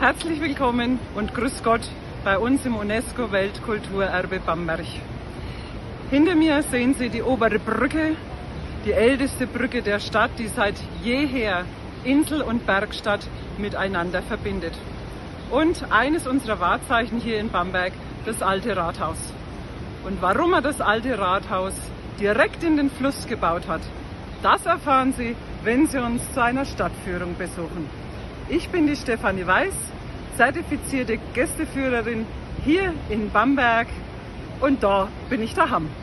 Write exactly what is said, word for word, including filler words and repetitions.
Herzlich willkommen und grüß Gott bei uns im UNESCO-Weltkulturerbe Bamberg. Hinter mir sehen Sie die obere Brücke, die älteste Brücke der Stadt, die seit jeher Insel und Bergstadt miteinander verbindet. Und eines unserer Wahrzeichen hier in Bamberg, das alte Rathaus. Und warum er das alte Rathaus direkt in den Fluss gebaut hat, das erfahren Sie, wenn Sie uns zu einer Stadtführung besuchen. Ich bin die Stefanie Weiß, zertifizierte Gästeführerin hier in Bamberg, und da bin ich daheim.